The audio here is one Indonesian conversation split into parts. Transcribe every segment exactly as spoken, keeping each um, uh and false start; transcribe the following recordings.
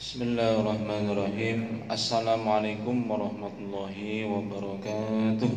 Bismillahirrahmanirrahim. Assalamualaikum warahmatullahi wabarakatuh.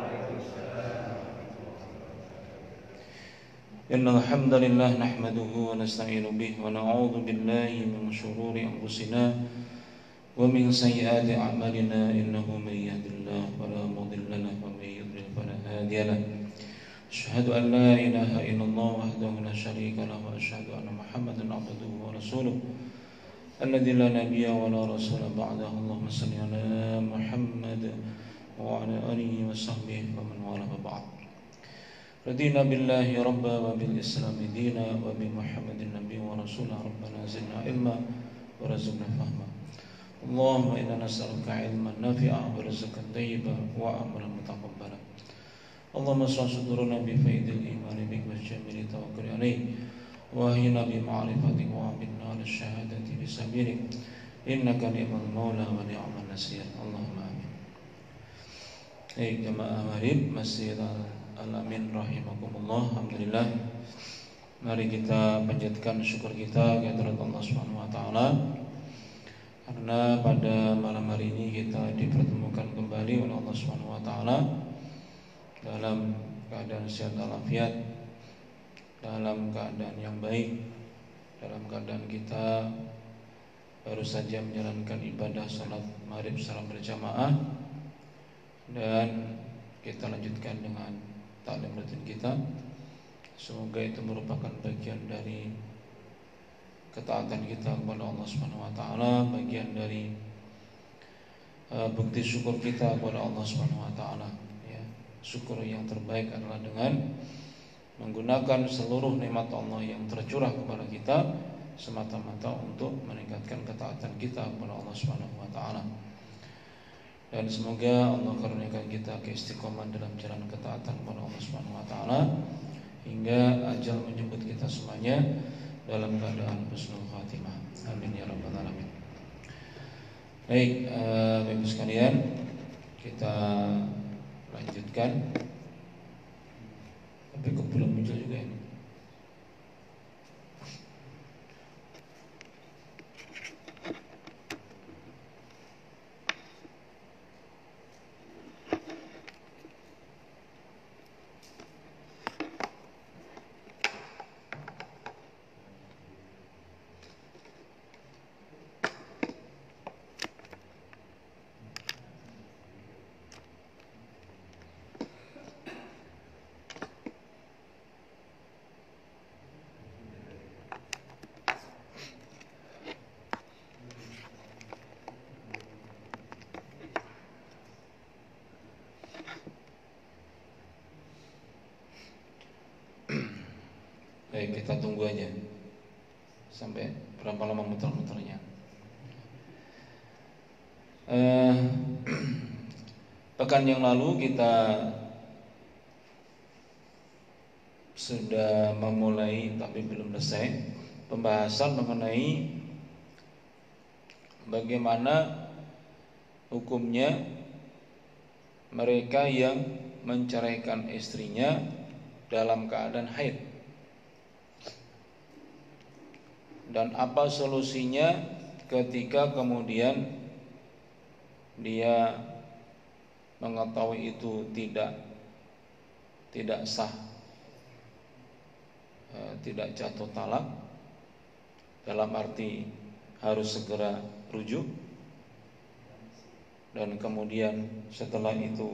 Innal hamdalillah nahmaduhu wa nasta'inu bihi wa na'udzu billahi min shururi anfusina wa min sayyiati a'malina innahu may yahdihillahu fala mudilla lahu wa may yudlil fala hadiya lahu. Asyhadu an la ilaha illallah wahdahu la syarika lahu wa asyhadu anna Muhammadan abduhu wa rasuluh alladzi la nabiyya wa la rasula ba'dahu. Allahumma shalli ala Muhammad wa ala alihi wa sahbihi wa man wala ba'd. Radina billahi rabba wa bil islami dina wa bi Muhammadin nabiyya wa rasula. Rabbana zidna ilma wa razaqna fahma. Allahumma inna nas'aluka ilman nafi'a wa rizqan thayyiban wa amalan mutaqabbala. Allahumma shrah sudurana bi faidil iman bik wa jamili tawakkul alayk wa hina bi ma'rifatik wa binna ala syahadati bi sabirik innaka ni'mal maula wa ni'mal nasir. Allahumma amin. Baik jemaah Maghrib Masjid Al-Amin rahimakumullah. Alhamdulillah, mari kita panjatkan syukur kita kepada Allah Subhanahu wa taala karena pada malam hari ini kita dipertemukan kembali oleh Allah Subhanahu wa taala dalam keadaan sehat walafiat, dalam keadaan yang baik, dalam keadaan kita baru saja menjalankan ibadah salat maghrib secara berjamaah, dan kita lanjutkan dengan taklim rutin kita. Semoga itu merupakan bagian dari ketaatan kita kepada Allah Subhanahu wa taala, bagian dari uh, bukti syukur kita kepada Allah Subhanahu wa taala, ya. Syukur yang terbaik adalah dengan menggunakan seluruh nikmat Allah yang tercurah kepada kita semata-mata untuk meningkatkan ketaatan kita kepada Allah Subhanahu wa taala. Dan semoga Allah karuniakan kita keistiqomahan dalam jalan ketaatan kepada Allah Subhanahu wa taala hingga ajal menjemput kita semuanya dalam keadaan husnul khatimah. Amin ya rabbal alamin. Baik, uh, Bapak sekalian, kita lanjutkan. Tapi kok belum muncul juga ini? Baik, kita tunggu aja sampai berapa lama muter-muternya. eh, Pekan yang lalu kita sudah memulai tapi belum selesai pembahasan mengenai bagaimana hukumnya mereka yang menceraikan istrinya dalam keadaan haid, dan apa solusinya ketika kemudian dia mengetahui itu tidak tidak sah, e, tidak jatuh talak, dalam arti harus segera rujuk, dan kemudian setelah itu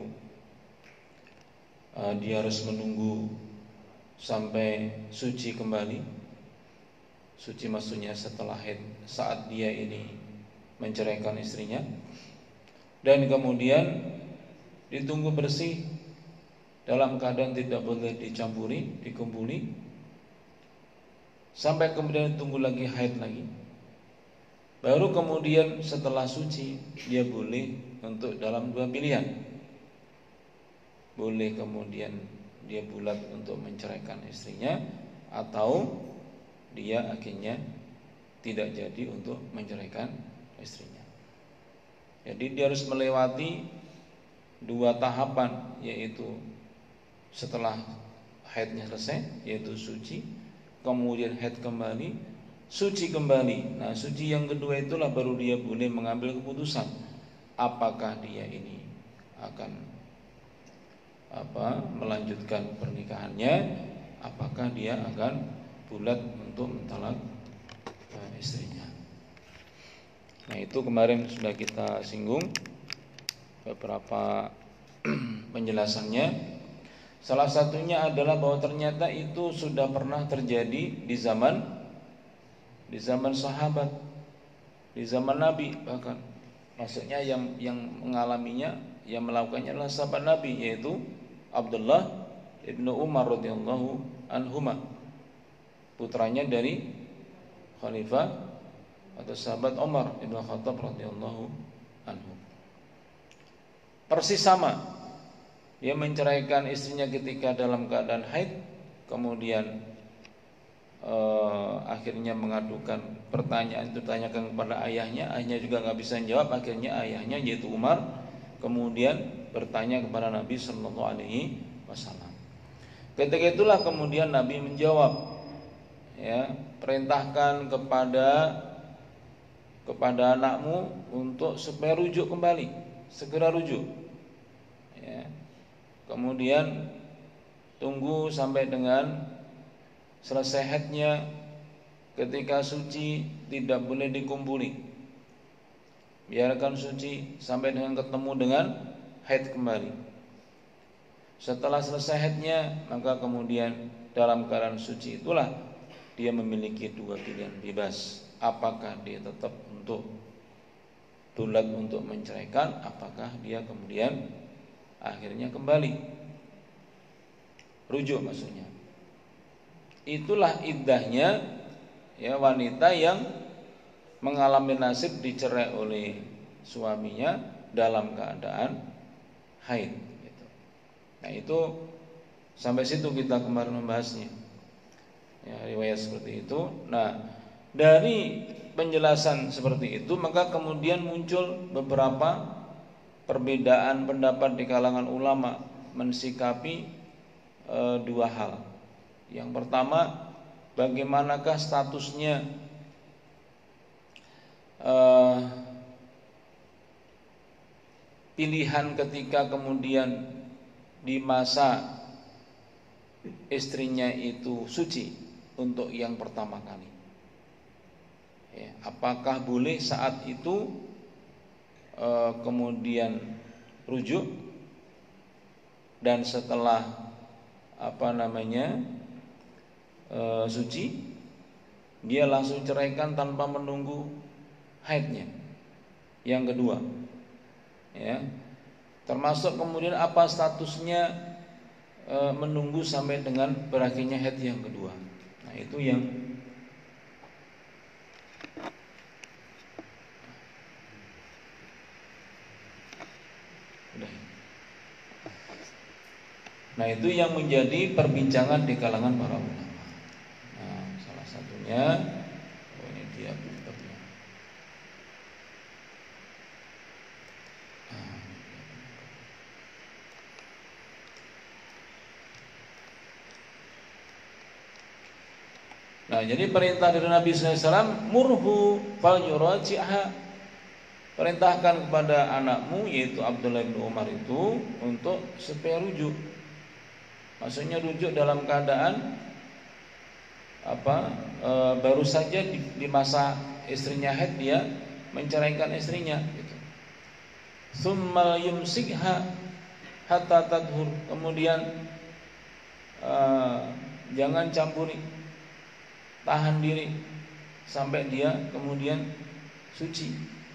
e, dia harus menunggu sampai suci kembali. Suci maksudnya setelah haid, saat dia ini menceraikan istrinya, dan kemudian ditunggu bersih dalam keadaan tidak boleh dicampuri, dikumpuli, sampai kemudian tunggu lagi haid lagi. Baru kemudian setelah suci dia boleh untuk dalam dua pilihan. Boleh kemudian dia bulat untuk menceraikan istrinya, atau dia akhirnya tidak jadi untuk menceraikan istrinya. Jadi dia harus melewati dua tahapan, yaitu setelah haidnya selesai, yaitu suci, kemudian haid kembali, suci kembali. Nah, suci yang kedua itulah baru dia boleh mengambil keputusan apakah dia ini akan apa melanjutkan pernikahannya, apakah dia akan bulat untuk mentalak uh, istrinya. Nah, itu kemarin sudah kita singgung beberapa penjelasannya. Salah satunya adalah bahwa ternyata itu sudah pernah terjadi di zaman di zaman sahabat, di zaman Nabi bahkan. Maksudnya yang yang mengalaminya, yang melakukannya adalah sahabat Nabi, yaitu Abdullah ibnu Umar radhiyallahu anhuma, putranya dari Khalifah atau sahabat Umar ibnu Khattab radhiyallahu anhu. Persis sama. Dia menceraikan istrinya ketika dalam keadaan haid, kemudian eh, akhirnya mengadukan pertanyaan itu, tanyakan kepada ayahnya, ayahnya juga nggak bisa jawab. Akhirnya ayahnya yaitu Umar kemudian bertanya kepada Nabi Shallallahu Alaihi Wasallam. Ketika itulah kemudian Nabi menjawab, ya, perintahkan kepada kepada anakmu untuk supaya rujuk kembali, segera rujuk. Ya. Kemudian tunggu sampai dengan selesai haidnya. Ketika suci tidak boleh dikumpuli, biarkan suci sampai dengan ketemu dengan haid kembali. Setelah selesai haidnya, maka kemudian dalam keadaan suci itulah dia memiliki dua pilihan bebas. Apakah dia tetap untuk bulat untuk menceraikan, apakah dia kemudian akhirnya kembali rujuk maksudnya. Itulah iddahnya, ya, wanita yang mengalami nasib dicerai oleh suaminya dalam keadaan haid gitu. Nah, itu sampai situ kita kemarin membahasnya, ya, riwayat seperti itu. Nah, dari penjelasan seperti itu maka kemudian muncul beberapa perbedaan pendapat di kalangan ulama mensikapi e, dua hal. Yang pertama, bagaimanakah statusnya e, pilihan ketika kemudian di masa istrinya itu suci untuk yang pertama kali. Ya, apakah boleh saat itu e, kemudian rujuk, dan setelah apa namanya e, suci dia langsung ceraikan tanpa menunggu haidnya. Yang kedua, ya, termasuk kemudian apa statusnya e, menunggu sampai dengan berakhirnya haid yang kedua. Nah, itu yang Nah, itu yang menjadi perbincangan di kalangan para ulama. Nah, salah satunya, oh ini dia bukunya. Nah, jadi perintah dari Nabi sallallahu alaihi wasallam, murhu fal yuraji'ha, perintahkan kepada anakmu yaitu Abdullah bin Umar itu untuk supaya rujuk. Maksudnya rujuk dalam keadaan apa e, baru saja di, di masa istrinya haid dia menceraikan istrinya gitu. Tsumma yumsikha hatta tadhur, kemudian e, jangan campuri, tahan diri sampai dia kemudian suci.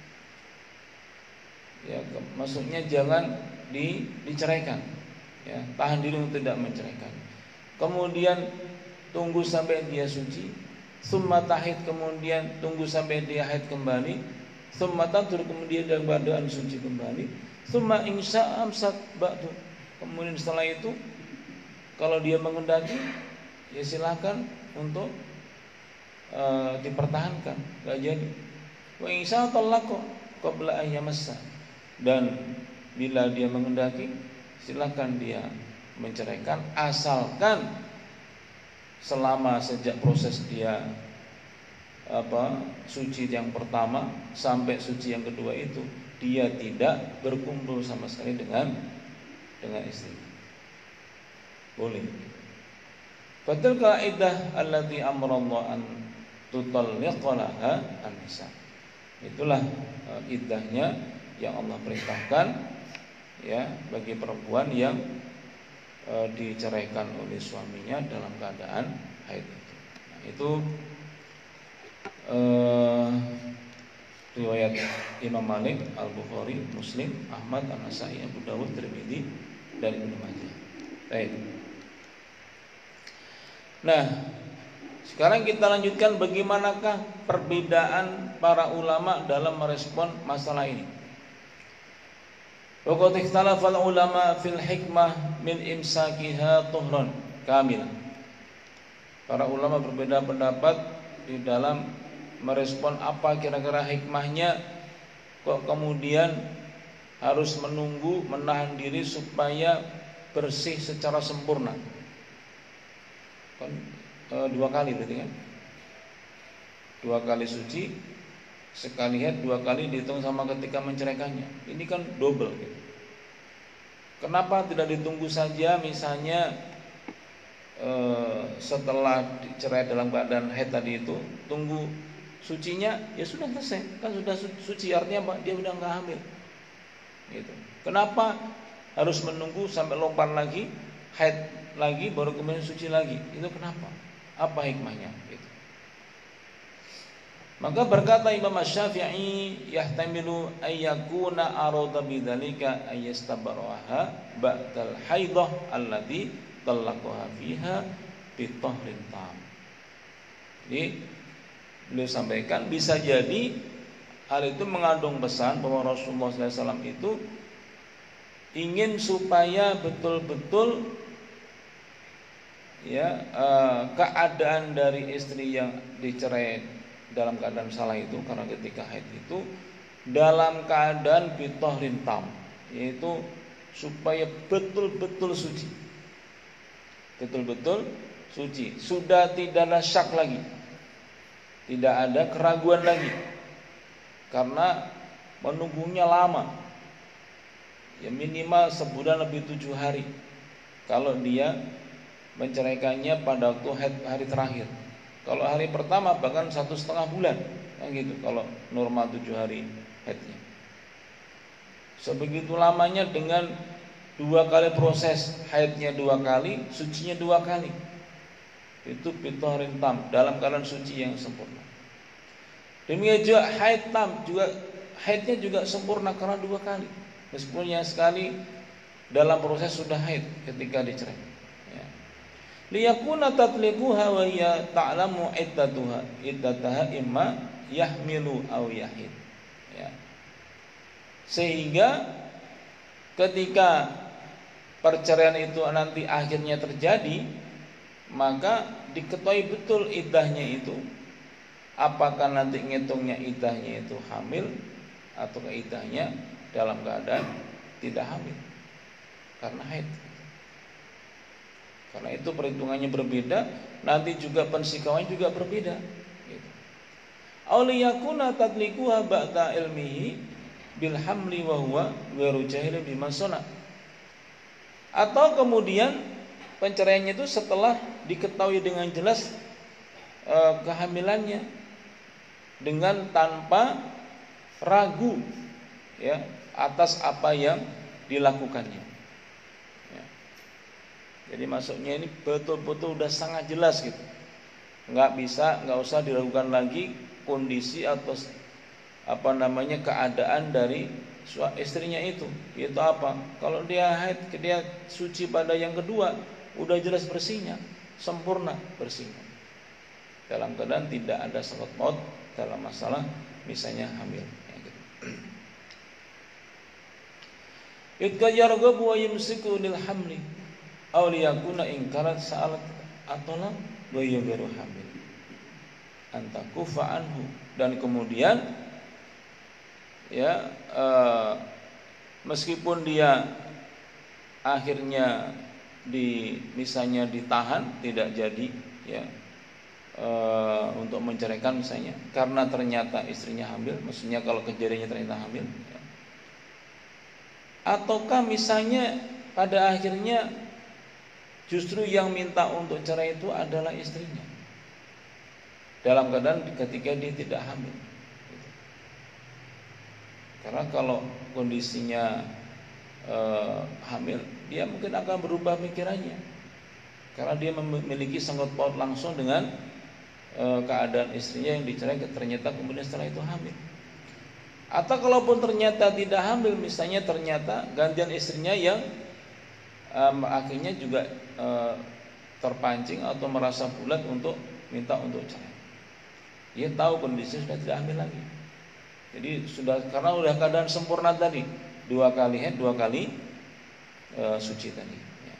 Ya, maksudnya jangan di, diceraikan. Ya, tahan diri untuk tidak menceraikan. Kemudian tunggu sampai dia suci, summa tahid, kemudian tunggu sampai dia haid kembali, summa tatur, kemudian dalam keadaan suci kembali, summa insya amsak ba'du, kemudian setelah itu kalau dia mengendaki ya silakan untuk uh, dipertahankan, enggak jadi. Wa insya talaqa qabla ayyamassa, dan bila dia mengendaki silakan dia menceraikan, asalkan selama sejak proses dia apa suci yang pertama sampai suci yang kedua itu dia tidak berkumpul sama sekali dengan dengan istri. Boleh. Fatil kaidah allati amrallahu an tutalliqalaha an-nisa. Itulah uh, iddahnya yang Allah perintahkan ya bagi perempuan yang uh, diceraikan oleh suaminya dalam keadaan haid itu. Nah, itu uh, riwayat Imam Malik, Al-Bukhari, Muslim, Ahmad, An-Nasa'i, Abu Dawud, Tirmidzi dan Ibnu Majah. Baik. Nah, sekarang kita lanjutkan bagaimanakah perbedaan para ulama dalam merespon masalah ini. Wa qad ikhtalafa al-ulama fil hikmah min imsakiha tuhran kamil. Para ulama berbeda pendapat di dalam merespon apa kira-kira hikmahnya kok kemudian harus menunggu menahan diri supaya bersih secara sempurna. Kan e, dua kali berarti kan? Dua kali suci, sekali haid, dua kali dihitung sama ketika menceraikannya. Ini kan double gitu. Kenapa tidak ditunggu saja misalnya e, setelah dicerai dalam keadaan haid tadi itu, tunggu sucinya ya sudah selesai, kan sudah suci, artinya apa? Dia udah nggak hamil. Gitu. Kenapa harus menunggu sampai lompat lagi, haid lagi baru kemudian suci lagi? Itu kenapa? Apa hikmahnya? Gitu. Maka berkata Imam Syafi'i, yahtamilu ayyakuna arada bidzalika ayyastabraha ba'dal haidah allati talaqaha fiha bitahrin tam. Jadi beliau sampaikan bisa jadi hal itu mengandung pesan bahwa Rasulullah shallallahu alaihi wasallam itu ingin supaya betul-betul ya uh, keadaan dari istri yang dicerai dalam keadaan salah itu karena ketika haid itu dalam keadaan bitahrin tam, yaitu supaya betul-betul suci, betul-betul suci, sudah tidak ada syak lagi, tidak ada keraguan lagi, karena menunggunya lama, ya minimal sebulan lebih tujuh hari kalau dia menceraikannya pada waktu haid hari terakhir. Kalau hari pertama bahkan satu setengah bulan, kan gitu. Kalau normal tujuh hari haidnya. Sebegitu lamanya dengan dua kali proses, haidnya dua kali, sucinya dua kali. Itu bitahrin tam, dalam keadaan suci yang sempurna. Demikian juga haid tam, juga haidnya juga sempurna karena dua kali. Meskipun yang sekali dalam proses sudah haid ketika dicerai. Liyakuna tatliquha wa hiya ta'lamu iddatuha iddataha imma yahmilu aw yahid. Ya. Sehingga ketika perceraian itu nanti akhirnya terjadi, maka diketahui betul iddahnya itu, apakah nanti ngitungnya iddahnya itu hamil atau iddahnya dalam keadaan tidak hamil karena haid. Karena itu perhitungannya berbeda, nanti juga pensikawannya juga berbeda. Gitu. Auliyakuna tadlikuha ba'da ilmihi bil hamli wa huwa ghairu jahilin bima sona. Atau kemudian penceraiannya itu setelah diketahui dengan jelas e, kehamilannya dengan tanpa ragu ya atas apa yang dilakukannya. Jadi maksudnya ini betul-betul udah sangat jelas gitu. Nggak bisa, nggak usah diragukan lagi kondisi atau apa namanya keadaan dari istrinya itu. Itu apa? Kalau dia haid, dia suci pada yang kedua, udah jelas bersihnya, sempurna bersihnya. Dalam keadaan tidak ada sakit maut dalam masalah misalnya hamil. Idza yarghabu wa yumsiku lil hamli aw liyakuna ingkarat sa'alat atola wa yughairu hamil antakufa anhu. Dan kemudian ya uh, meskipun dia akhirnya di misalnya ditahan tidak jadi ya e, untuk menceraikan misalnya karena ternyata istrinya hamil, maksudnya kalau kejadiannya ternyata hamil, ya. Ataukah misalnya pada akhirnya justru yang minta untuk cerai itu adalah istrinya dalam keadaan ketika dia tidak hamil. Karena kalau kondisinya e, hamil, dia mungkin akan berubah pikirannya karena dia memiliki sangkut paut langsung dengan e, keadaan istrinya yang dicerai, ternyata kemudian setelah itu hamil. Atau kalaupun ternyata tidak hamil, misalnya ternyata gantian istrinya yang um, akhirnya juga uh, terpancing atau merasa bulat untuk minta untuk cerai. Dia tahu kondisi sudah tidak hamil lagi. Jadi sudah, karena sudah keadaan sempurna tadi, dua kali head, dua kali uh, suci tadi. Ya.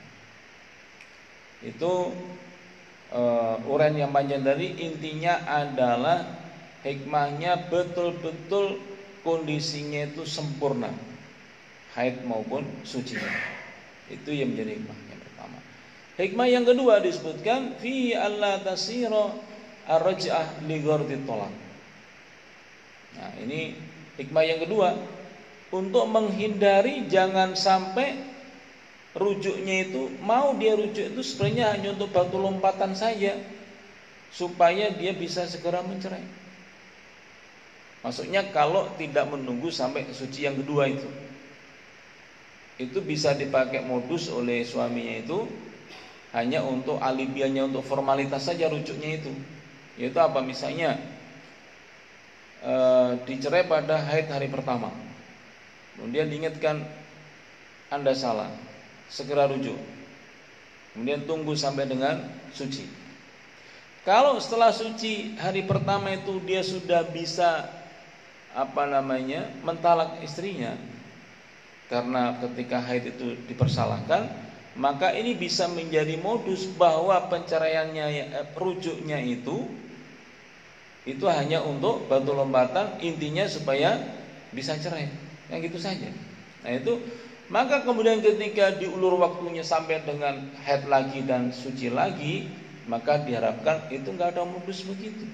Itu uh, uraian yang panjang dari intinya adalah hikmahnya betul-betul kondisinya itu sempurna, haid maupun sucinya. Itu yang menjadi hikmah yang pertama. Hikmah yang kedua disebutkan fi alla tasira ar-raj'ah li ghardi tolak. Nah, ini hikmah yang kedua, untuk menghindari jangan sampai rujuknya itu, mau dia rujuk itu sebenarnya hanya untuk batu lompatan saja supaya dia bisa segera mencerai. Maksudnya kalau tidak menunggu sampai suci yang kedua itu, itu bisa dipakai modus oleh suaminya itu hanya untuk alibiannya, untuk formalitas saja rujuknya itu. Yaitu apa? Misalnya e, dicerai pada haid hari pertama, kemudian diingatkan Anda salah, segera rujuk, kemudian tunggu sampai dengan suci. Kalau setelah suci hari pertama itu dia sudah bisa apa namanya mentalak istrinya karena ketika haid itu dipersalahkan, maka ini bisa menjadi modus bahwa penceraiannya, eh, rujuknya itu itu hanya untuk batu lompatan, intinya supaya bisa cerai, yang gitu saja. Nah itu, maka kemudian ketika diulur waktunya sampai dengan haid lagi dan suci lagi, maka diharapkan itu nggak ada modus begitu.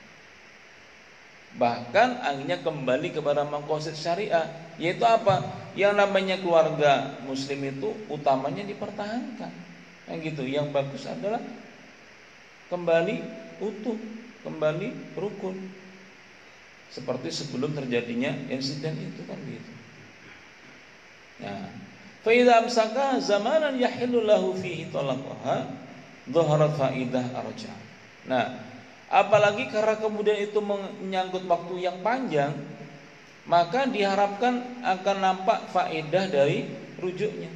Bahkan akhirnya kembali kepada maqasid syariah, yaitu apa? Yang namanya keluarga muslim itu utamanya dipertahankan. Yang gitu, yang bagus adalah kembali utuh, kembali rukun. Seperti sebelum terjadinya insiden itu kan gitu. Nah, fa idza amsaka zamanan yahillu lahu fihi talaqaha dhaharat faidah arja. Nah, apalagi karena kemudian itu menyangkut waktu yang panjang, maka diharapkan akan nampak faedah dari rujuknya.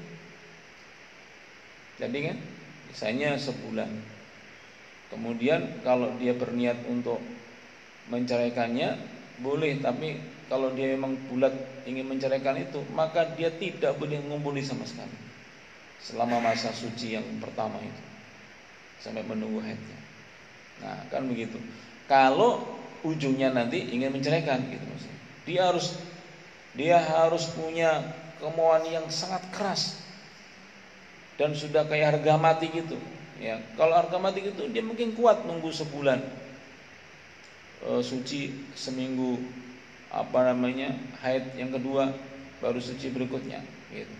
Jadi kan, misalnya sebulan, kemudian kalau dia berniat untuk menceraikannya boleh, tapi kalau dia memang bulat ingin menceraikan itu, maka dia tidak boleh mengumpuli sama sekali selama masa suci yang pertama itu sampai menunggu haidnya. Nah kan begitu. Kalau ujungnya nanti ingin menceraikan gitu maksudnya, dia harus dia harus punya kemauan yang sangat keras dan sudah kayak harga mati gitu. Ya, kalau harga mati gitu dia mungkin kuat nunggu sebulan e, suci seminggu, apa namanya haid yang kedua baru suci berikutnya gitu.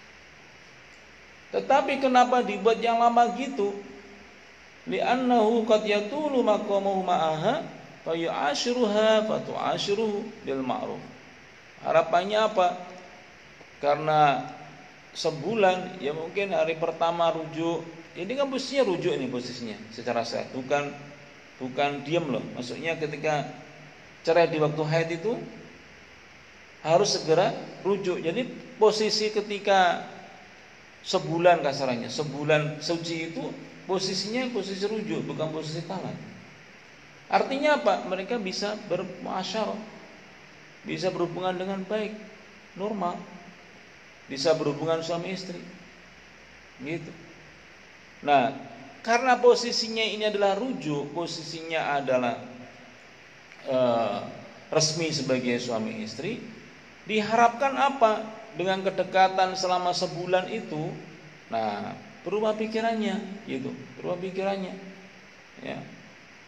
Tetapi kenapa dibuat yang lama gitu? Li'annahu qad yatulu maqamuhu ma'aha fa yu'ashiruha fa tu'ashiruhu bil ma'ruf. Harapannya apa? Karena sebulan, ya mungkin hari pertama rujuk, ini kan posisinya rujuk, ini posisinya secara sehat, bukan bukan diam loh. Maksudnya ketika cerai di waktu haid itu harus segera rujuk. Jadi posisi ketika sebulan kasarannya, sebulan suci itu posisinya posisi rujuk, bukan posisi talak. Artinya apa? Mereka bisa bermuasyarah, bisa berhubungan dengan baik, normal, bisa berhubungan suami istri, gitu. Nah, karena posisinya ini adalah rujuk, posisinya adalah e, resmi sebagai suami istri, diharapkan apa? Dengan kedekatan selama sebulan itu, nah berubah pikirannya, gitu, berubah pikirannya, ya.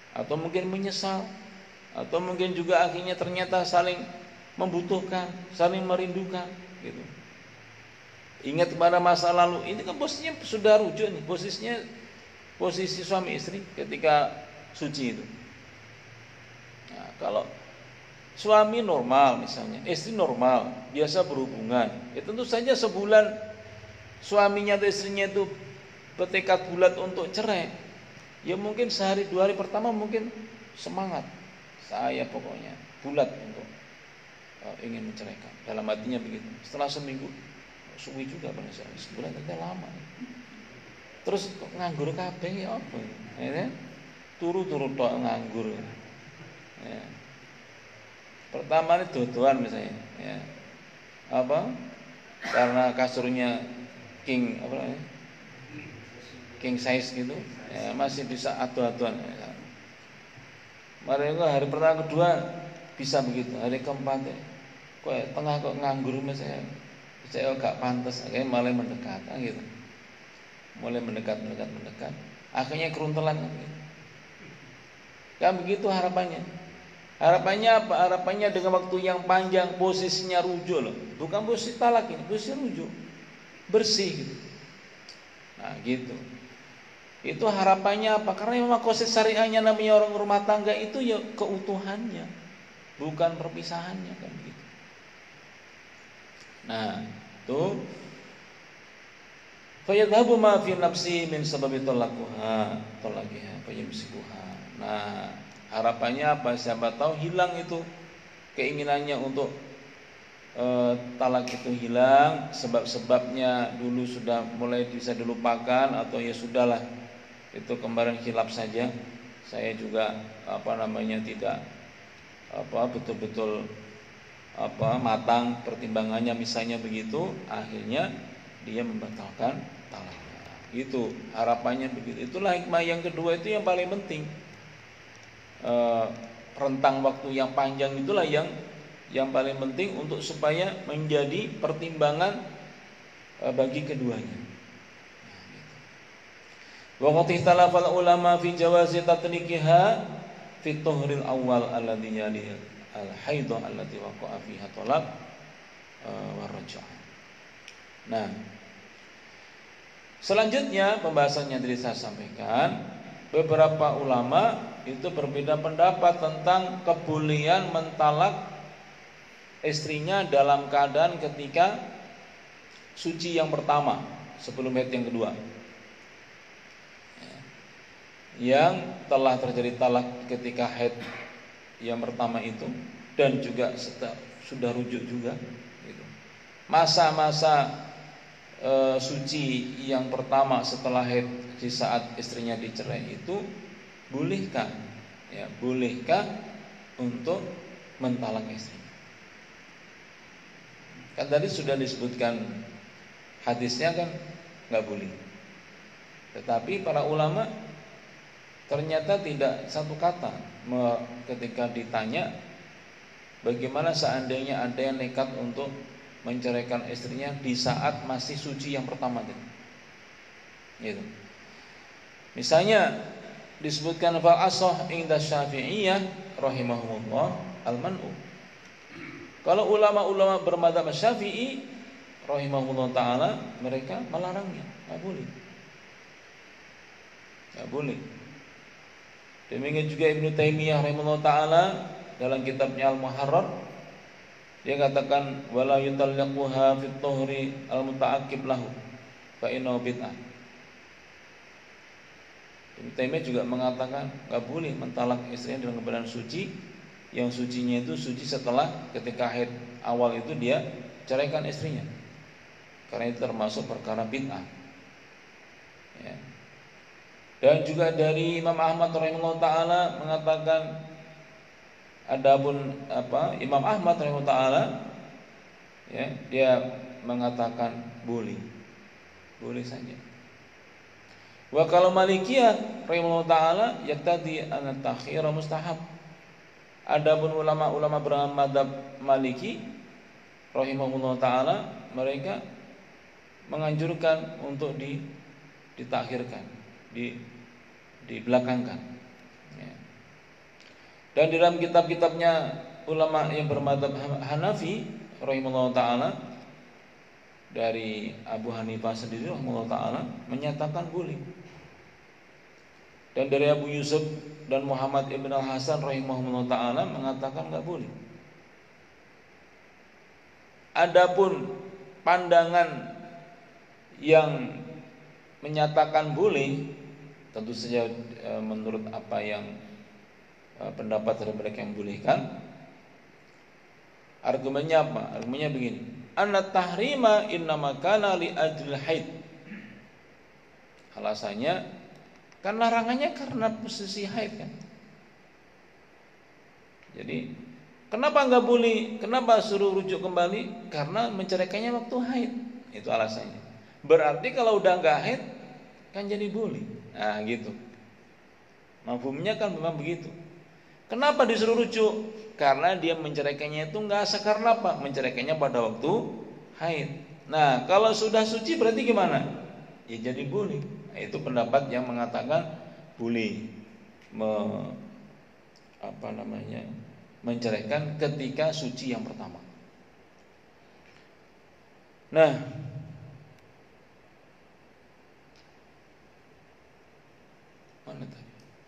atau mungkin menyesal, atau mungkin juga akhirnya ternyata saling membutuhkan, saling merindukan gitu. Ingat pada masa lalu, ini kan posisinya sudah rujuk nih, posisinya posisi suami istri ketika suci itu. Nah, kalau suami normal misalnya, istri normal, biasa berhubungan, ya tentu saja sebulan suaminya atau istrinya itu bertekad bulat untuk cerai, ya mungkin sehari dua hari pertama mungkin semangat, saya pokoknya bulat untuk uh, ingin menceraikan, dalam hatinya begitu. Setelah seminggu, suwi juga pada saya, sebulan itu lama. Terus kok nganggur kabeh ya apa? Ya, turu-turu tok nganggur. Ya. Pertama ini dodoan misalnya, ya. Apa? Karena kasurnya king apa namanya? King size gitu, ya, masih bisa adu-aduan. Ya. Mari hari pertama kedua bisa begitu, hari keempat ya, kok ya, tengah kok nganggur misalnya, saya gak pantas, akhirnya malah mendekat, gitu. Mulai mendekat, mendekat, mendekat, akhirnya keruntelan kan, gitu. Kan begitu harapannya. Harapannya apa? Harapannya dengan waktu yang panjang posisinya rujuk loh. Bukan posisi talak ini, posisi rujuk. Bersih gitu. Nah gitu. Itu harapannya apa? Karena memang konsep syariahnya namanya orang rumah tangga itu ya keutuhannya, bukan perpisahannya kan gitu. Nah, itu fayadhabu ma fi nafsi min sababi talaquha, talaqiha fayamsikuha. Nah, harapannya apa? Siapa tahu hilang itu keinginannya untuk e, talak itu hilang, sebab-sebabnya dulu sudah mulai bisa dilupakan atau ya sudahlah itu kemarin khilaf saja. Saya juga apa namanya tidak apa betul-betul apa matang pertimbangannya misalnya begitu, akhirnya dia membatalkan talaknya. Itu harapannya begitu. Itulah hikmah yang kedua, itu yang paling penting. E, rentang waktu yang panjang itulah yang yang paling penting untuk supaya menjadi pertimbangan e, bagi keduanya. Wa qad ikhtalafa ulama fi jawazi tatliqiha fi tuhril awal alladhi yali al-haidha allati waqa'a fiha talaq wa raj'ah. Nah, selanjutnya pembahasannya tadi saya sampaikan, beberapa ulama itu berbeda pendapat tentang kebolehan mentalak istrinya dalam keadaan ketika suci yang pertama sebelum haid yang kedua. Yang telah terjadi talak ketika haid yang pertama itu dan juga setelah, sudah rujuk juga gitu. Masa-masa e, suci yang pertama setelah haid di saat istrinya dicerai itu bolehkah ya bolehkah untuk mentalak istrinya? Kan tadi sudah disebutkan hadisnya kan nggak boleh. Tetapi para ulama ternyata tidak satu kata ketika ditanya bagaimana seandainya ada yang nekat untuk menceraikan istrinya di saat masih suci yang pertama tadi. Gitu. Misalnya disebutkan fal ashah inda Syafi'iyah rahimahumullah al-man'u. Kalau ulama-ulama bermadzhab Syafi'i rahimahullah taala, mereka melarangnya, enggak boleh. Enggak boleh. Demikian juga Ibnu Taimiyah rahimahullah taala dalam kitabnya Al-Muharrar, dia katakan wala yutallaquha fit tuhri al-muta'aqqib lahu fa innahu bid'ah. Ibnu Taimiyah juga mengatakan enggak boleh mentalak istrinya dalam keadaan suci, yang sucinya itu suci setelah ketika haid awal itu dia ceraikan istrinya. Karena itu termasuk perkara bid'ah. Ya. Dan juga dari Imam Ahmad rahimahullah taala mengatakan, adapun apa Imam Ahmad rahimahullah taala ya, dia mengatakan boleh. Boleh saja. Wa kalau Malikiyah rahimahullah taala yaqtadi an at-takhir mustahab. Adapun ulama-ulama bermadzhab Maliki rahimahullah taala, mereka menganjurkan untuk di ditakhirkan, di dibelakangkan. Ya. Dan di dalam kitab-kitabnya ulama yang bermadzhab Hanafi rahimahullah taala, dari Abu Hanifah sendiri rahimahullah taala menyatakan boleh. Dan dari Abu Yusuf dan Muhammad ibn al-Hasan rahimahullah taala mengatakan enggak boleh. Adapun pandangan yang menyatakan boleh, tentu saja e, menurut apa yang e, pendapat dari mereka yang bolehkan. Argumennya apa? Argumennya begini. Anna tahrima innama kana li ajlil haid. Alasannya kan larangannya karena posisi haid kan. Jadi kenapa enggak boleh? Kenapa suruh rujuk kembali? Karena menceraikannya waktu haid. Itu alasannya. Berarti kalau udah enggak haid kan jadi boleh. Nah, gitu. Mafhumnya kan memang begitu. Kenapa disuruh rujuk? Karena dia menceraikannya itu enggak sekarena apa? Menceraikannya pada waktu haid. Nah, kalau sudah suci berarti gimana? Ya jadi boleh. Nah, itu pendapat yang mengatakan boleh me, apa namanya? menceraikan ketika suci yang pertama. Nah, mana tadi?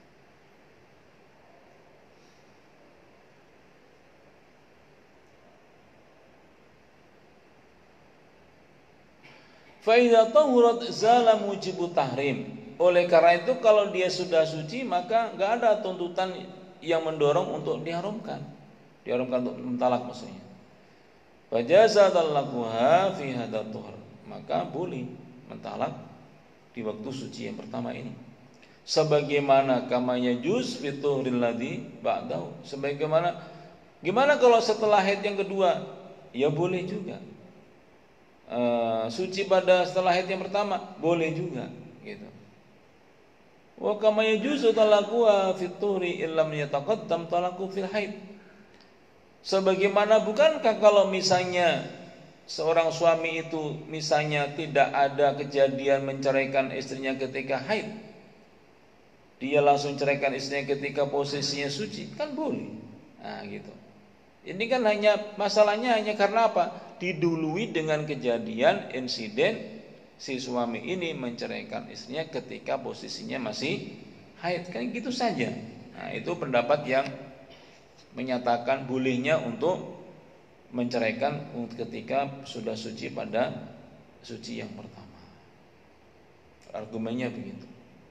Fa idza tahurat zala mujibu tahrim. Oleh karena itu kalau dia sudah suci maka enggak ada tuntutan yang mendorong untuk diharamkan. Diharamkan untuk mentalak maksudnya. Fajaza talaquha fi hadha tuhur. Maka boleh mentalak di waktu suci yang pertama ini. Sebagaimana kama yajuz fi tuhuril ladzi ba'dahu. Sebagaimana gimana kalau setelah haid yang kedua? Ya boleh juga. Uh, suci pada setelah haid yang pertama boleh juga gitu. Wa kama yajuzu talaquha fi tuhri illam yataqaddam talaqu fil haid. Sebagaimana bukankah kalau misalnya seorang suami itu misalnya tidak ada kejadian menceraikan istrinya ketika haid, dia langsung ceraikan istrinya ketika posisinya suci, kan boleh. Nah, gitu. Ini kan hanya masalahnya hanya karena apa? Didului dengan kejadian insiden si suami ini menceraikan istrinya ketika posisinya masih haid, kan gitu saja. Nah, itu pendapat yang menyatakan bolehnya untuk menceraikan ketika sudah suci pada suci yang pertama. Argumennya begitu.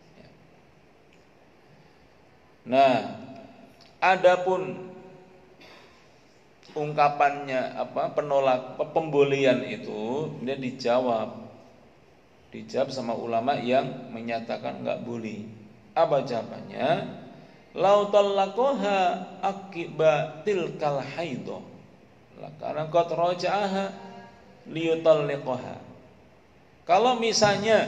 Nah, adapun ungkapannya apa penolak pembolehan itu dia dijawab dijawab sama ulama yang menyatakan enggak boleh. Apa jawabannya? Lau talaqaha akiba tilkal haidah karena qad raja'aha liyutalliqaha. Kalau misalnya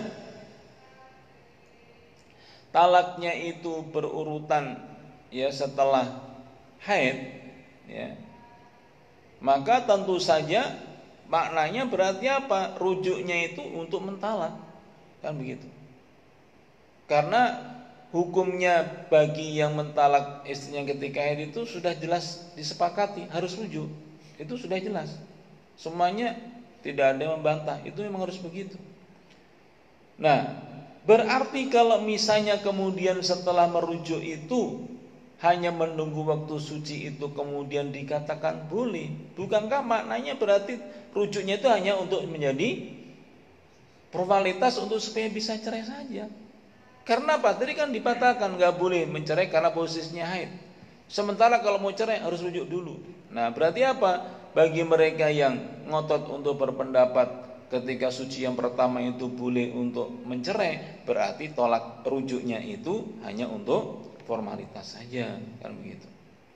talaknya itu berurutan ya setelah haid ya, maka tentu saja maknanya berarti apa? Rujuknya itu untuk mentalak, kan begitu. Karena hukumnya bagi yang mentalak istrinya ketika haid itu sudah jelas disepakati, harus rujuk. Itu sudah jelas. Semuanya tidak ada yang membantah, itu memang harus begitu. Nah, berarti kalau misalnya kemudian setelah merujuk itu hanya menunggu waktu suci itu kemudian dikatakan boleh, bukankah maknanya berarti rujuknya itu hanya untuk menjadi formalitas untuk supaya bisa cerai saja? Karena apa? Tadi kan dipatahkan nggak boleh mencerai karena posisinya haid. Sementara kalau mau cerai harus rujuk dulu. Nah, berarti apa? Bagi mereka yang ngotot untuk berpendapat ketika suci yang pertama itu boleh untuk mencerai, berarti tolak rujuknya itu hanya untuk formalitas saja, kan begitu.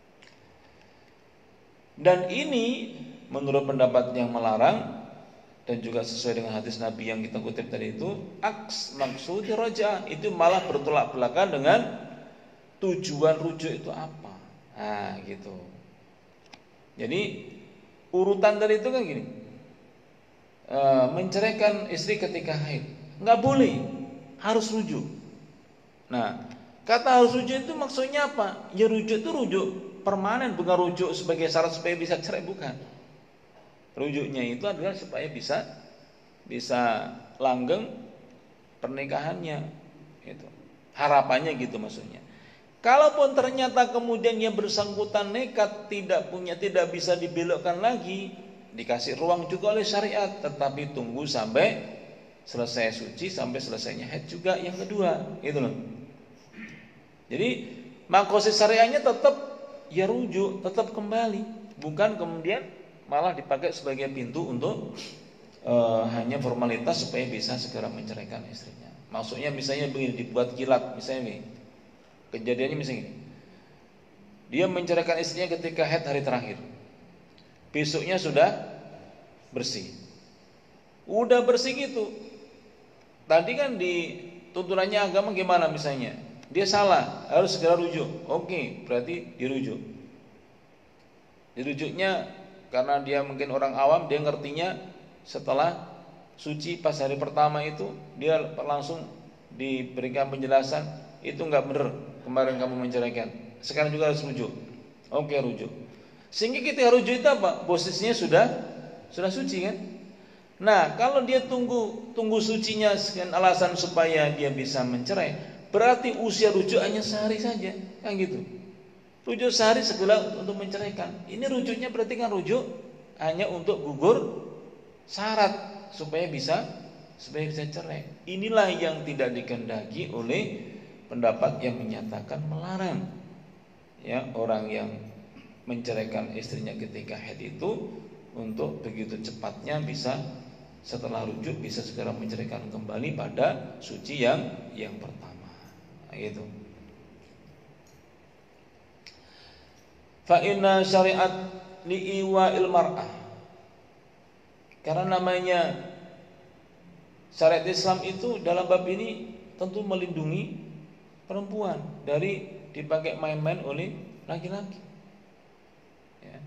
Dan ini menurut pendapat yang melarang dan juga sesuai dengan hadis Nabi yang kita kutip tadi itu, aks maksudi raja, itu malah bertolak belakang dengan tujuan rujuk itu apa. Nah, gitu. Jadi urutan dari itu kan gini, e, menceraikan istri ketika haid nggak boleh, harus rujuk. Nah, Kata harus rujuk itu maksudnya apa? Ya rujuk itu rujuk permanen, bukan rujuk sebagai syarat supaya bisa cerai, bukan. Rujuknya itu adalah supaya bisa bisa langgeng pernikahannya, itu harapannya gitu maksudnya. Kalaupun ternyata kemudian yang bersangkutan nekat, tidak punya, tidak bisa dibelokkan lagi, dikasih ruang juga oleh syariat, tetapi tunggu sampai selesai suci, sampai selesainya haid juga yang kedua, gitu loh. Jadi makosid syariahnya tetap ya rujuk, tetap kembali, bukan kemudian malah dipakai sebagai pintu untuk uh, hanya formalitas supaya bisa segera menceraikan istrinya. Maksudnya misalnya begini, dibuat kilat, misalnya nih, kejadiannya misalnya gini, dia menceraikan istrinya ketika haid hari terakhir, besoknya sudah bersih, udah bersih gitu. Tadi kan di tuntunannya agama gimana, misalnya dia salah, harus segera rujuk. Oke, berarti dirujuk. Dirujuknya karena dia mungkin orang awam, dia ngertinya setelah suci pas hari pertama itu, dia langsung diberikan penjelasan, itu nggak bener, kemarin kamu menceraikan, sekarang juga harus rujuk. Oke, rujuk. Sehingga kita rujuk itu apa? Posisinya sudah sudah suci kan? Nah, kalau dia tunggu tunggu sucinya dengan alasan supaya dia bisa mencerai, berarti usia rujuk hanya sehari saja, kan gitu. Rujuk sehari segera untuk menceraikan. Ini rujuknya berarti kan rujuk hanya untuk gugur syarat supaya bisa supaya bisa cerai. Inilah yang tidak dikehendaki oleh pendapat yang menyatakan melarang, ya, orang yang menceraikan istrinya ketika haid itu untuk begitu cepatnya bisa setelah rujuk bisa segera menceraikan kembali pada suci yang yang pertama. Nah, gitu. Fa inna syariat li'iwa'il mar'ah, karena namanya syariat Islam itu dalam bab ini tentu melindungi perempuan dari dipakai main-main oleh laki-laki, ya.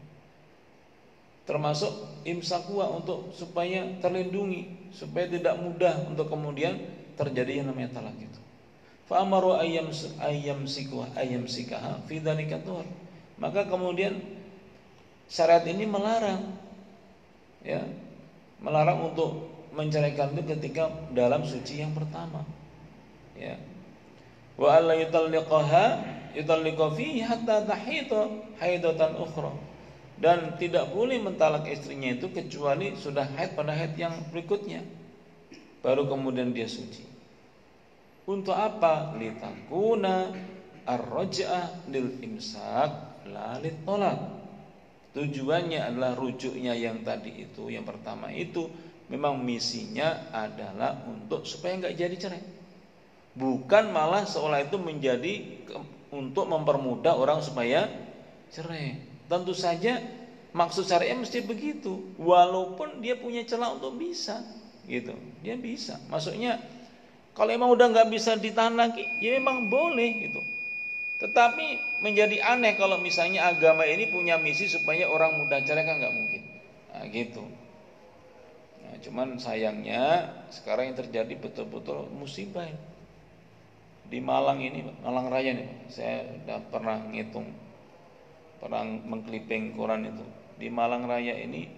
Termasuk imsakwa untuk supaya terlindungi, supaya tidak mudah untuk kemudian terjadi yang namanya talak itu. Fa amaru ayyam ayyam sikwa ayyam sikaha fi dzalika tuhur. Maka kemudian syariat ini melarang, ya, melarang untuk menceraikan itu ketika dalam suci yang pertama, ya. Wa alla yutalliqaha yutalliqa fihi hatta tahita haidatan ukhra, dan tidak boleh mentalak istrinya itu kecuali sudah haid pada haid yang berikutnya, baru kemudian dia suci. Untuk apa? Litakuna ar-raj'ah lil imsak la lit talaq. Tujuannya adalah rujuknya yang tadi itu, yang pertama itu memang misinya adalah untuk supaya enggak jadi cerai. Bukan malah seolah itu menjadi untuk mempermudah orang supaya cerai. Tentu saja maksud syariah mesti begitu, walaupun dia punya celah untuk bisa, gitu. Dia bisa. Maksudnya kalau emang udah nggak bisa ditahan lagi, ya memang boleh gitu. Tetapi menjadi aneh kalau misalnya agama ini punya misi supaya orang mudah cerai, kan nggak mungkin. Nah, gitu. Nah, cuman sayangnya sekarang yang terjadi betul-betul musibah ini. Di Malang ini, Malang Raya nih, saya udah pernah ngitung, pernah mengkliping koran itu. Di Malang Raya ini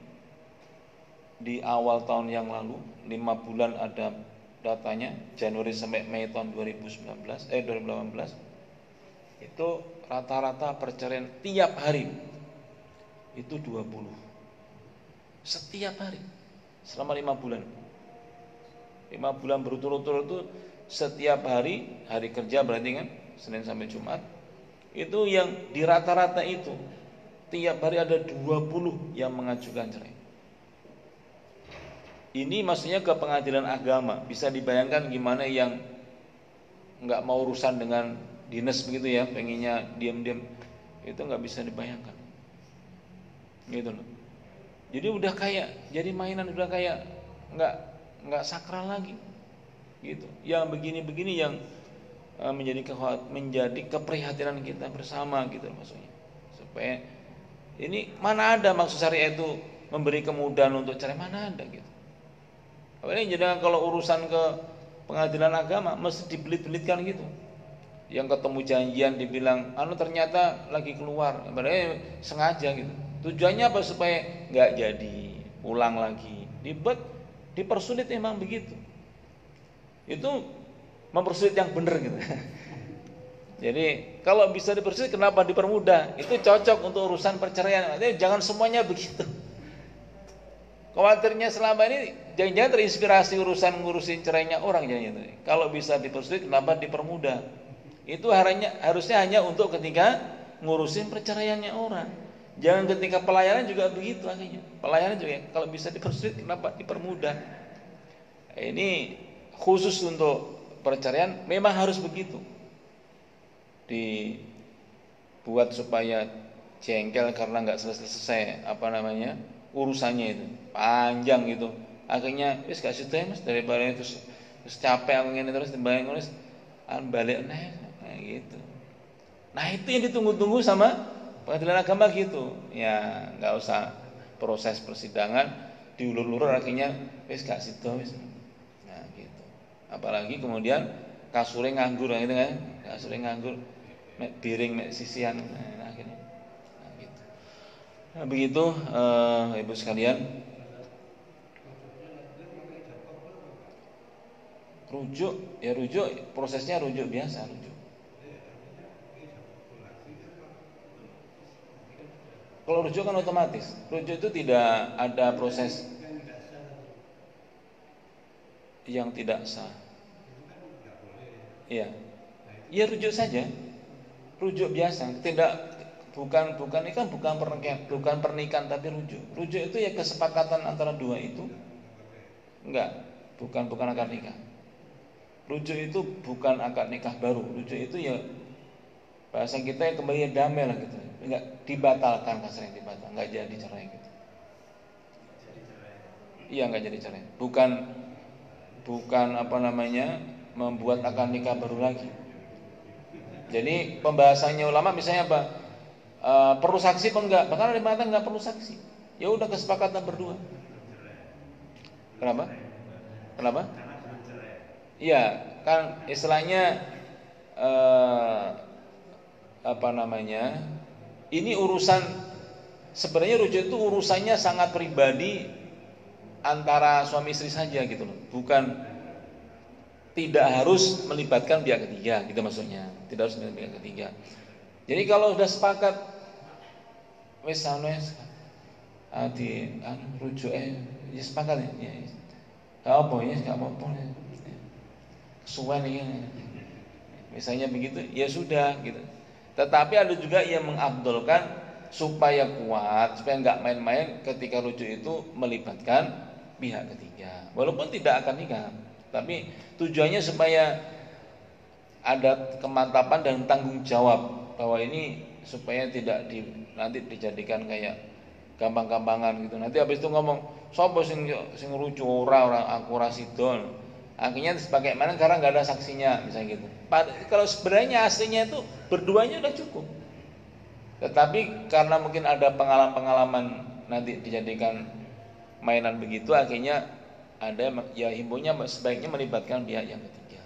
di awal tahun yang lalu, lima bulan ada datanya, Januari sampai Mei tahun dua ribu sembilan belas, eh dua ribu delapan belas, itu rata-rata perceraian tiap hari itu dua puluh, setiap hari selama lima bulan, lima bulan berturut-turut itu setiap hari, hari kerja berarti kan, Senin sampai Jumat, itu yang di rata-rata itu tiap hari ada dua puluh yang mengajukan cerai. Ini maksudnya ke pengadilan agama. Bisa dibayangkan gimana yang nggak mau urusan dengan dinas begitu ya, pengennya diam-diam, itu nggak bisa dibayangkan, gitu loh. Jadi udah kayak jadi mainan, udah kayak nggak nggak sakral lagi, gitu. Yang begini-begini yang uh, menjadi kekhawat, menjadi keprihatinan kita bersama, gitu loh, maksudnya. Supaya ini mana ada maksud syariat itu memberi kemudahan untuk cerai, mana ada gitu. Apalagi jangan kalau urusan ke pengadilan agama mesti dibelit-belitkan gitu. yang ketemu janjian dibilang anu ternyata lagi keluar, padahal sengaja gitu. Tujuannya apa? Supaya nggak jadi, ulang lagi, dibuat dipersulit. Emang begitu, itu mempersulit yang benar gitu. Jadi kalau bisa dipersulit, kenapa dipermudah? Itu cocok untuk urusan perceraian. Artinya jangan semuanya begitu. Khawatirnya selama ini jangan-jangan terinspirasi urusan ngurusin cerainya orang, jangan-jangan. Kalau bisa dipersulit, kenapa dipermudah? Itu harusnya harusnya hanya untuk ketika ngurusin perceraiannya orang. Jangan ketika pelayanan juga begitu akhirnya. Pelayanan juga kalau bisa dipersulit, kenapa dipermudah? Ini khusus untuk perceraian memang harus begitu. Dibuat supaya jengkel karena nggak selesai-selesai apa namanya urusannya itu, panjang gitu. Akhirnya wis gak situ ya Mas, daripada itu terus capek aku ngene terus timbangan nulis an balik nah, nah gitu. Nah itu yang ditunggu-tunggu sama pengadilan agama gitu. Ya nggak usah proses persidangan diulur-ulur, akhirnya wis gak situ wis. Nah gitu. Apalagi kemudian kasure nganggur gitu kan. Kasure nganggur mek biring mek sisian. Nah akhirnya nah gitu. Nah begitu uh, Ibu sekalian. Rujuk, ya rujuk prosesnya rujuk biasa, rujuk. Kalau rujuk kan otomatis. Rujuk itu tidak ada proses yang tidak sah. Iya. Ya rujuk saja. Rujuk biasa, tidak bukan bukan ini kan bukan pernikahan, bukan pernikahan tapi rujuk. Rujuk itu ya kesepakatan antara dua itu. Enggak, bukan bukan akad nikah. Rujuk itu bukan akad nikah baru. Rujuk itu ya bahasa kita yang kembali damai lah gitu. Enggak dibatalkan, kasarnya dibatal, enggak jadi cerai gitu. Iya enggak jadi cerai. Bukan bukan apa namanya membuat akad nikah baru lagi. Jadi pembahasannya ulama misalnya apa? E, perlu saksi pun enggak? Bahkan ada yang mengatakan enggak perlu saksi. Ya udah kesepakatan berdua. Kenapa? Kenapa? Iya, kan istilahnya eh, apa namanya? Ini urusan sebenarnya rujuk itu urusannya sangat pribadi antara suami istri saja gitu loh. Bukan tidak harus melibatkan pihak ketiga, gitu maksudnya. Tidak harus melibatkan pihak ketiga. Jadi kalau sudah sepakat wis wis di anu rujuk eh ya sepakat ya. Enggak apa ya, enggak apa-apa. Suwen ini misalnya begitu ya sudah gitu. Tetapi ada juga yang mengabdolkan supaya kuat, supaya nggak main-main ketika rujuk itu melibatkan pihak ketiga, walaupun tidak akan nikah, tapi tujuannya supaya ada kemantapan dan tanggung jawab bahwa ini supaya tidak di, nanti dijadikan kayak gampang-gampangan gitu. Nanti habis itu ngomong sapa sing sing rujuk ora ora aku ora sidon. Akhirnya bagaimana karena nggak ada saksinya misalnya gitu. Kalau sebenarnya aslinya itu berduanya udah cukup. Tetapi karena mungkin ada pengalaman-pengalaman nanti dijadikan mainan begitu, akhirnya ada ya himbunya sebaiknya melibatkan pihak yang ketiga.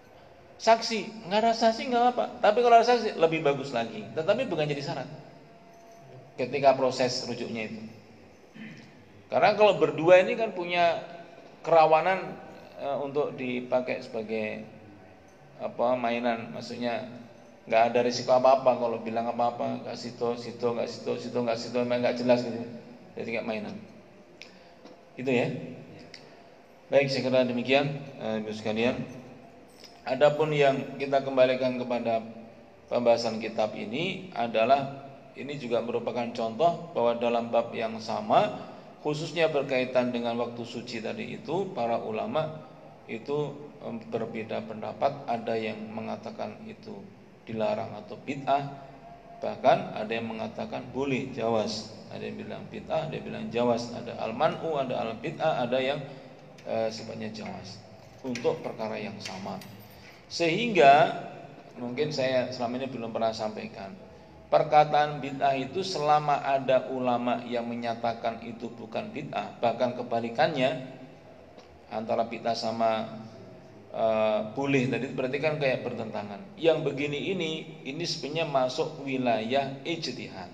Saksi nggak ada saksi nggak apa, tapi kalau ada saksi lebih bagus lagi. Tetapi bukan jadi syarat ketika proses rujuknya itu. Karena kalau berdua ini kan punya kerawanan untuk dipakai sebagai apa mainan, maksudnya nggak ada risiko apa-apa kalau bilang apa-apa nggak situ situ nggak situ situ nggak situ memang nggak jelas gitu, jadi kayak mainan itu ya. Baik, saya kira demikian ibu sekalian. Adapun yang kita kembalikan kepada pembahasan kitab ini adalah ini juga merupakan contoh bahwa dalam bab yang sama khususnya berkaitan dengan waktu suci tadi itu para ulama itu berbeda pendapat. Ada yang mengatakan itu dilarang atau bid'ah, bahkan ada yang mengatakan boleh, jawaz. Ada yang bilang bid'ah, ada yang bilang jawaz. Ada al-man'u, ada al-bid'ah, ada yang eh, sifatnya jawaz untuk perkara yang sama. Sehingga mungkin saya selama ini belum pernah sampaikan, perkataan bid'ah itu selama ada ulama yang menyatakan itu bukan bid'ah, bahkan kebalikannya antara bid'ah sama uh, boleh tadi berarti kan kayak bertentangan. Yang begini ini ini sebenarnya masuk wilayah ijtihad.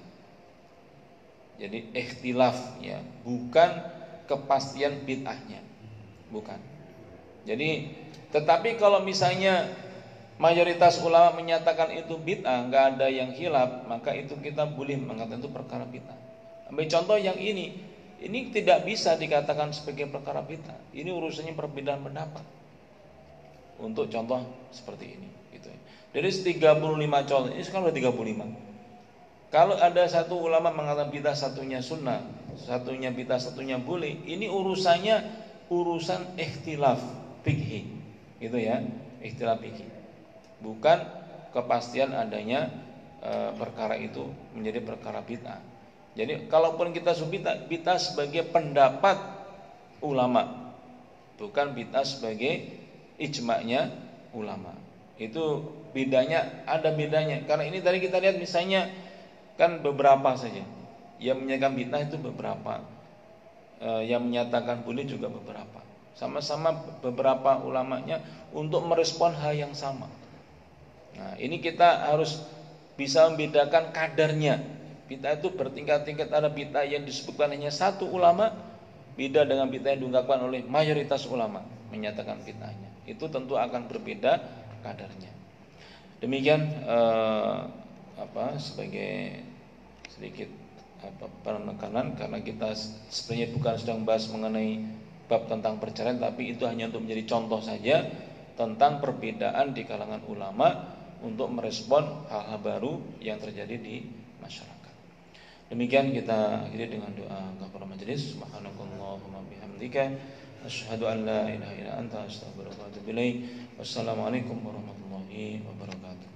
Jadi ikhtilaf ya, bukan kepastian bid'ahnya. Bukan. Jadi tetapi kalau misalnya mayoritas ulama menyatakan itu bid'ah, nggak ada yang khilaf, maka itu kita boleh mengatakan itu perkara bid'ah. Ambil contoh yang ini, ini tidak bisa dikatakan sebagai perkara bid'ah. Ini urusannya perbedaan pendapat. Untuk contoh seperti ini, gitu. Dari tiga puluh lima contoh, ini sekarang sudah tiga puluh lima. Kalau ada satu ulama mengatakan bid'ah, satunya sunnah, satunya bid'ah, satunya boleh, ini urusannya urusan ikhtilaf fikih, gitu ya, ikhtilaf fikih. Bukan kepastian adanya e, perkara itu menjadi perkara bid'ah. Jadi kalaupun kita subita bid'ah sebagai pendapat ulama, bukan bid'ah sebagai ijma'nya ulama. Itu bedanya, ada bedanya. Karena ini tadi kita lihat misalnya kan beberapa saja yang menyatakan bid'ah itu beberapa, e, yang menyatakan boleh juga beberapa. Sama-sama beberapa ulamanya untuk merespon hal yang sama. Nah, ini kita harus bisa membedakan kadarnya. Bid'ah itu bertingkat-tingkat, ada bid'ah yang disebutkan hanya satu ulama, beda dengan bid'ah yang diungkapkan oleh mayoritas ulama menyatakan bid'ahnya. Itu tentu akan berbeda kadarnya. Demikian eh, apa sebagai sedikit apa penekanan, karena kita sebenarnya bukan sedang bahas mengenai bab tentang perceraian, tapi itu hanya untuk menjadi contoh saja tentang perbedaan di kalangan ulama untuk merespon hal-hal baru yang terjadi di masyarakat. Demikian kita akhiri dengan doa kafaratul majelis. Subhanakallahumma bihamdika asyhadu an la ilaha illa anta astaghfiruka wa atubu ilaik. Wassalamualaikum warahmatullahi wabarakatuh.